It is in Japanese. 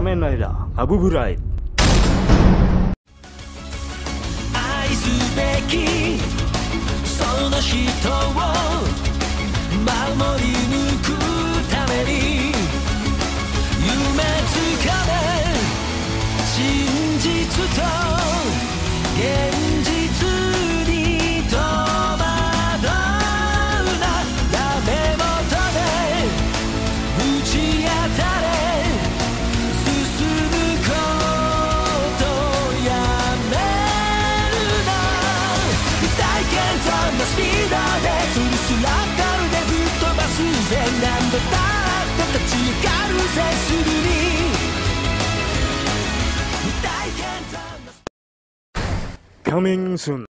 面ライダーアブブライ。 愛すべきその人を守り抜くために夢つかめ真実と現実に戸惑うなダメ元で打ち当たれ進むことやめるな大健闘なスピードでスルスラッガルでぶっ飛ばすぜ何度だって立ち上がるぜすぐに大健闘な Coming soon